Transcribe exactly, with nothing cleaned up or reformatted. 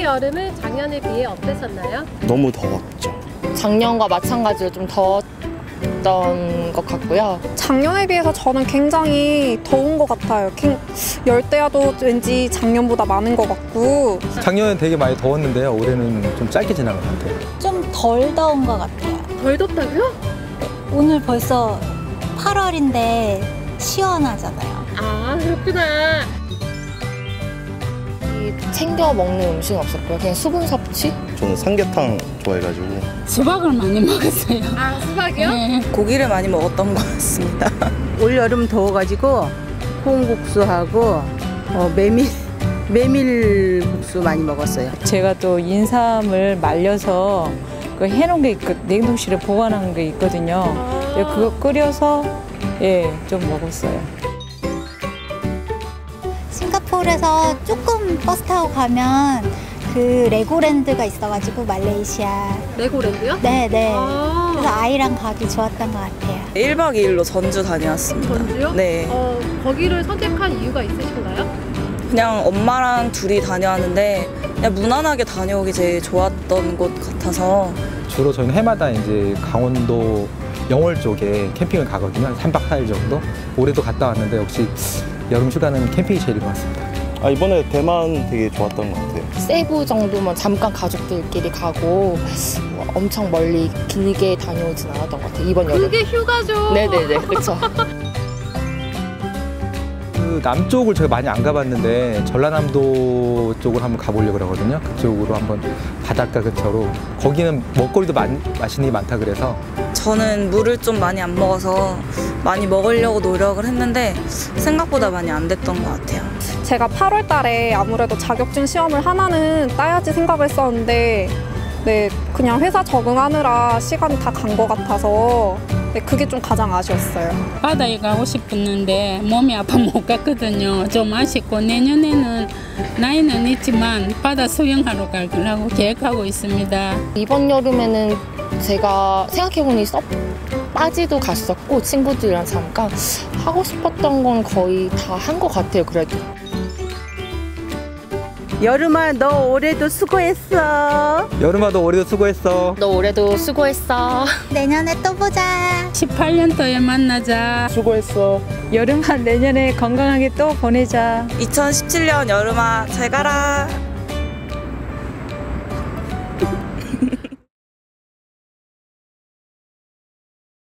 여름은 작년에 비해 어땠었나요? 너무 더웠죠. 작년과 마찬가지로 좀 더웠던 것 같고요. 작년에 비해서 저는 굉장히 더운 것 같아요. 열대야도 왠지 작년보다 많은 것 같고. 작년엔 되게 많이 더웠는데요. 올해는 좀 짧게 지난 것 같아요. 좀 덜 더운 것 같아요. 덜 덥다고요? 오늘 벌써 팔월인데 시원하잖아요. 아, 그렇구나. 챙겨 먹는 음식은 없었고요. 그냥 수분 섭취? 저는 삼계탕 좋아해가지고 수박을 많이 먹었어요. 아, 수박이요? 네. 고기를 많이 먹었던 것 같습니다. 올 여름 더워가지고 콩국수하고 어, 메밀 메밀국수 많이 먹었어요. 제가 또 인삼을 말려서 그 해놓은 게 있고 냉동실에 보관한 게 있거든요. 아 그거 끓여서 예, 좀 먹었어요. 싱가포르에서 조금 버스 타고 가면 그 레고랜드가 있어가지고 말레이시아. 레고랜드요? 네네. 아 그래서 아이랑 가기 좋았던 것 같아요. 일 박 이 일로 전주 다녀왔습니다. 전주요? 네. 어, 거기를 선택한 이유가 있으신가요? 그냥 엄마랑 둘이 다녀왔는데 그냥 무난하게 다녀오기 제일 좋았던 곳 같아서. 주로 저희는 해마다 이제 강원도 영월 쪽에 캠핑을 가거든요. 삼 박 사 일 정도. 올해도 갔다 왔는데 역시 여름 휴가는 캠핑이 제일인 것 같습니다. 아, 이번에 대만 되게 좋았던 것 같아요. 세부 정도만 잠깐 가족들끼리 가고 엄청 멀리 길게 다녀오진 않았던 것 같아요. 이번 여름. 그게 휴가죠. 네네네, 그렇죠. 그 남쪽을 제가 많이 안 가봤는데 전라남도 쪽을 한번 가보려고 그러거든요. 그쪽으로 한번 바닷가 근처로. 거기는 먹거리도 많, 맛있는 게 많다 그래서. 저는 물을 좀 많이 안 먹어서 많이 먹으려고 노력을 했는데 생각보다 많이 안 됐던 것 같아요. 제가 팔월 달에 아무래도 자격증 시험을 하나는 따야지 생각을 했었는데 네, 그냥 회사 적응하느라 시간이 다 간 것 같아서 네, 그게 좀 가장 아쉬웠어요. 바다에 가고 싶었는데 몸이 아파 못 갔거든요. 좀 아쉽고 내년에는 나이는 있지만 바다 수영하러 가려고 계획하고 있습니다. 이번 여름에는 제가 생각해보니 서 빠지도 갔었고 친구들이랑 잠깐 하고 싶었던 건 거의 다 한 것 같아요. 그래도. 여름아, 너 올해도 수고했어. 여름아, 너 올해도 수고했어. 너 올해도 수고했어. 내년에 또 보자. 십팔 년도에 만나자. 수고했어. 여름아, 내년에 건강하게 또 보내자. 이천십칠 년 여름아, 잘 가라.